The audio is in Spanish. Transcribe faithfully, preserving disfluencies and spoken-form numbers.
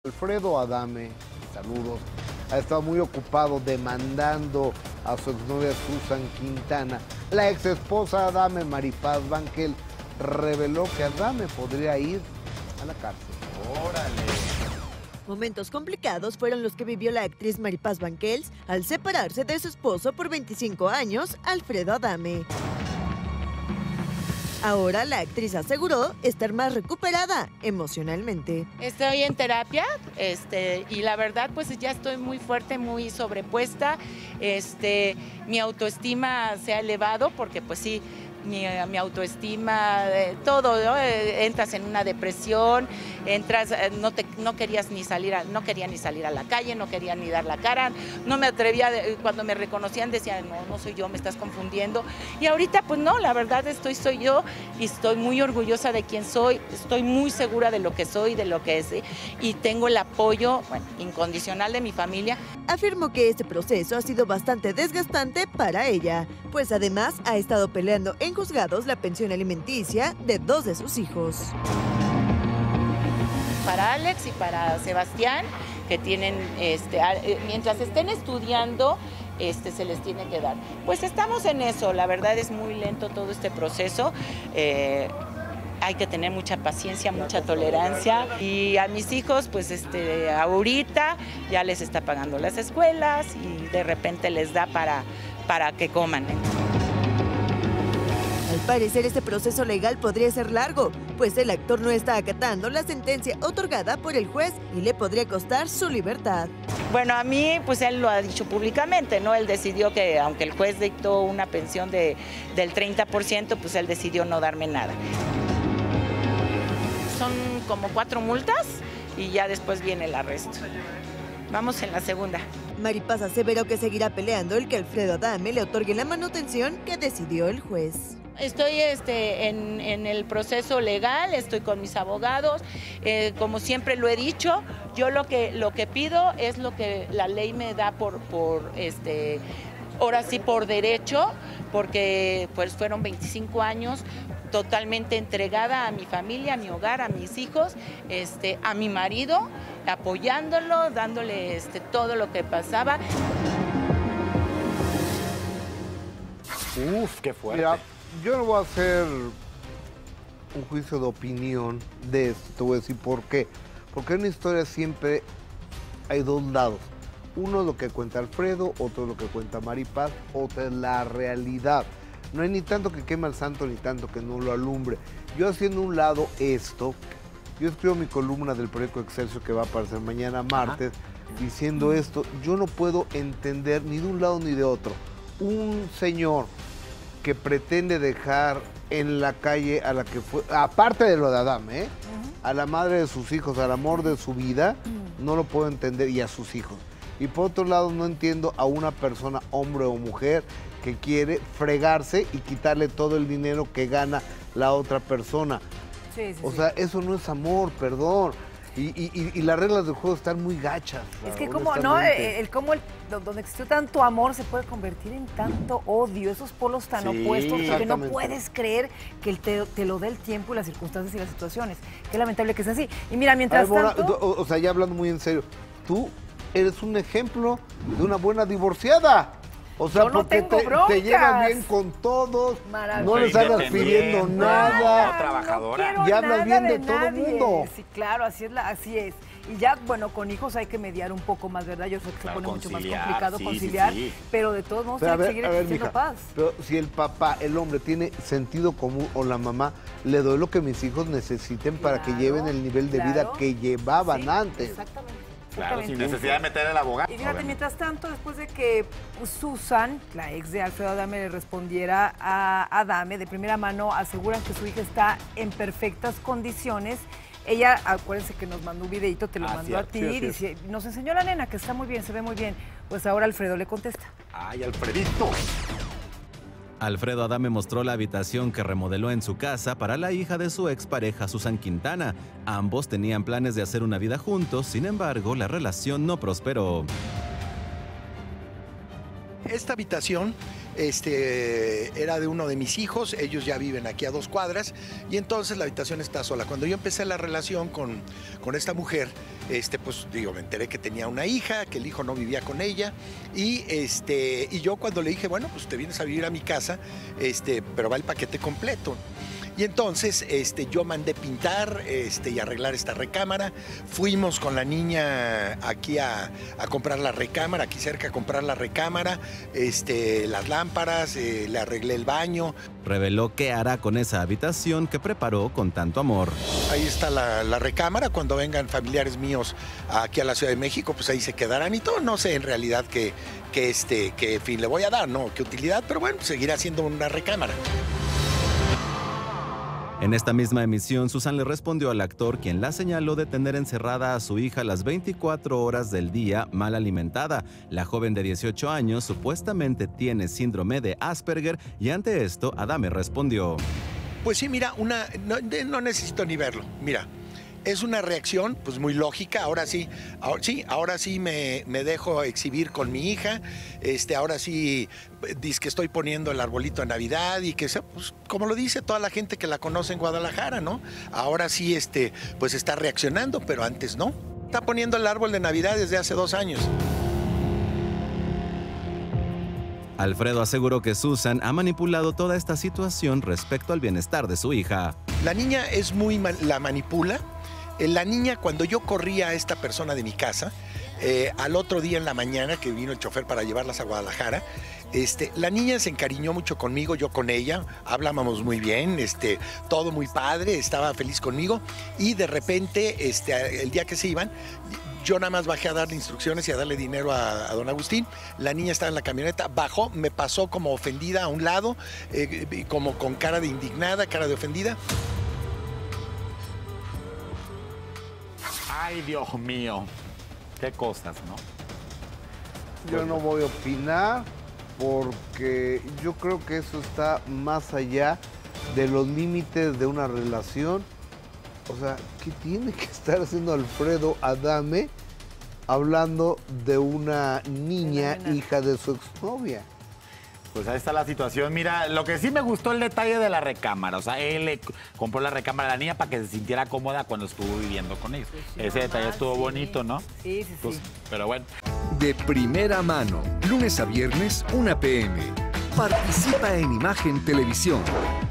Alfredo Adame, saludos, ha estado muy ocupado demandando a su exnovia Susan Quintana. La ex esposa Adame, Maripaz Banquel, reveló que Adame podría ir a la cárcel. ¡Órale! Momentos complicados fueron los que vivió la actriz Maripaz Banquels al separarse de su esposo por veinticinco años, Alfredo Adame. Ahora la actriz aseguró estar más recuperada emocionalmente. Estoy en terapia este, y la verdad pues ya estoy muy fuerte, muy sobrepuesta. Este, mi autoestima se ha elevado porque pues sí, mi, mi autoestima, eh, todo, ¿no? Eh, entras en una depresión, entras, eh, no, te, no querías ni salir, a, no quería ni salir a la calle, no quería ni dar la cara, no me atrevía, de, cuando me reconocían decían, no, no soy yo, me estás confundiendo. Y ahorita pues no, la verdad estoy, soy yo y estoy muy orgullosa de quién soy, estoy muy segura de lo que soy, de lo que es y tengo el apoyo, bueno, incondicional de mi familia. Afirmó que este proceso ha sido bastante desgastante para ella, pues además ha estado peleando en juzgados la pensión alimenticia de dos de sus hijos. Para Alex y para Sebastián, que tienen, este, mientras estén estudiando, este, se les tiene que dar. Pues estamos en eso, la verdad es muy lento todo este proceso. Eh, Hay que tener mucha paciencia, mucha tolerancia. Y a mis hijos, pues este, ahorita ya les está pagando las escuelas y de repente les da para, para que coman. Al parecer, este proceso legal podría ser largo, pues el actor no está acatando la sentencia otorgada por el juez y le podría costar su libertad. Bueno, a mí, pues él lo ha dicho públicamente, ¿no? Él decidió que, aunque el juez dictó una pensión de, del treinta por ciento, pues él decidió no darme nada. Son como cuatro multas y ya después viene el arresto. Vamos en la segunda. Maripaz aseveró que seguirá peleando el que Alfredo Adame le otorgue la manutención que decidió el juez. Estoy este, en, en el proceso legal, estoy con mis abogados, eh, como siempre lo he dicho, yo lo que, lo que pido es lo que la ley me da por, por este, ahora sí por derecho, porque pues fueron veinticinco años totalmente entregada a mi familia, a mi hogar, a mis hijos, este, a mi marido, apoyándolo, dándole este, todo lo que pasaba. Uf, qué fuerte. Mira, yo no voy a hacer un juicio de opinión de esto, te voy a decir por qué. Porque en una historia siempre hay dos lados. Uno es lo que cuenta Alfredo, otro es lo que cuenta Maripaz, otra es la realidad. No hay ni tanto que queme al santo, ni tanto que no lo alumbre. Yo haciendo un lado esto, yo escribo mi columna del periódico Excelsior que va a aparecer mañana martes, ajá, diciendo esto, yo no puedo entender ni de un lado ni de otro. Un señor que pretende dejar en la calle a la que fue, aparte de lo de Adame, ¿eh? Uh-huh. A la madre de sus hijos, al amor de su vida, uh-huh, no lo puedo entender, y a sus hijos. Y por otro lado, no entiendo a una persona, hombre o mujer, que quiere fregarse y quitarle todo el dinero que gana la otra persona. Sí, sí, o sí. sea, eso no es amor, perdón. Y, y, y las reglas del juego están muy gachas. Es que como, ¿no? El, el cómo el, donde existió tanto amor se puede convertir en tanto odio, esos polos tan sí, opuestos, que no puedes creer que el te, te lo dé el tiempo y las circunstancias y las situaciones. Qué lamentable que sea así. Y mira, mientras ver, tanto... Mora, o, o sea, ya hablando muy en serio, tú eres un ejemplo de una buena divorciada. O sea, no porque te, te llevas bien con todos, no les andas pidiendo nada, no, trabajadora. No y hablas bien de, de todo el mundo. Sí, claro, así es, la, así es. Y ya, bueno, con hijos hay que mediar un poco más, ¿verdad? Yo sé que claro, se pone mucho más complicado sí, conciliar, sí, sí. Pero de todos modos hay que seguir existiendo paz. Pero si el papá, el hombre, tiene sentido común, o la mamá, le doy lo que mis hijos necesiten claro, para que lleven el nivel de claro, vida que llevaban sí, antes. Exactamente. Claro, sin necesidad de meter el abogado. Y fíjate, mientras tanto, después de que Susan, la ex de Alfredo Adame, le respondiera a Adame, de primera mano aseguran que su hija está en perfectas condiciones. Ella, acuérdense que nos mandó un videito, te lo ah, mandó cierto, a ti, sí, dice, nos enseñó la nena que está muy bien, se ve muy bien. Pues ahora Alfredo le contesta. ¡Ay, Alfredito! Alfredo Adame mostró la habitación que remodeló en su casa para la hija de su expareja Susan Quintana. Ambos tenían planes de hacer una vida juntos, sin embargo, la relación no prosperó. Esta habitación este, era de uno de mis hijos, ellos ya viven aquí a dos cuadras y entonces la habitación está sola. Cuando yo empecé la relación con, con esta mujer, este, pues digo, me enteré que tenía una hija, que el hijo no vivía con ella, y, este, y yo cuando le dije, bueno, pues te vienes a vivir a mi casa, este, pero va el paquete completo. Y entonces este, yo mandé pintar este, y arreglar esta recámara. Fuimos con la niña aquí a, a comprar la recámara, aquí cerca a comprar la recámara, este, las lámparas, eh, le arreglé el baño. Reveló qué hará con esa habitación que preparó con tanto amor. Ahí está la, la recámara. Cuando vengan familiares míos aquí a la Ciudad de México, pues ahí se quedarán y todo. No sé en realidad qué, qué, este, qué fin le voy a dar, no, qué utilidad, pero bueno, seguirá siendo una recámara. En esta misma emisión, Susan le respondió al actor, quien la señaló de tener encerrada a su hija las veinticuatro horas del día mal alimentada. La joven de dieciocho años supuestamente tiene síndrome de Asperger y ante esto Adame respondió. Pues sí, mira, una, no, no necesito ni verlo, mira. Es una reacción pues muy lógica, ahora sí, ahora sí, ahora sí me, me dejo exhibir con mi hija, este, ahora sí dice que estoy poniendo el arbolito de Navidad y que pues, como lo dice toda la gente que la conoce en Guadalajara, ¿no? Ahora sí este, pues está reaccionando, pero antes no. Está poniendo el árbol de Navidad desde hace dos años. Alfredo aseguró que Susan ha manipulado toda esta situación respecto al bienestar de su hija. La niña es muy, la manipula. La niña, cuando yo corría a esta persona de mi casa, eh, al otro día en la mañana que vino el chofer para llevarlas a Guadalajara, este, la niña se encariñó mucho conmigo, yo con ella, hablábamos muy bien, este, todo muy padre, estaba feliz conmigo y de repente, este, el día que se iban, yo nada más bajé a darle instrucciones y a darle dinero a, a don Agustín. La niña estaba en la camioneta, bajó, me pasó como ofendida a un lado, eh, como con cara de indignada, cara de ofendida. Ay, Dios mío. Qué cosas, ¿no? Yo no voy a opinar porque yo creo que eso está más allá de los límites de una relación. O sea, ¿qué tiene que estar haciendo Alfredo Adame hablando de una niña hija de su exnovia? Pues ahí está la situación. Mira, lo que sí me gustó el detalle de la recámara. O sea, él le compró la recámara a la niña para que se sintiera cómoda cuando estuvo viviendo con ellos. Pues sí, Ese mamá, detalle estuvo sí. bonito, ¿no? Sí, sí, Pues, sí. pero bueno. De primera mano, lunes a viernes, una p m Participa en Imagen Televisión.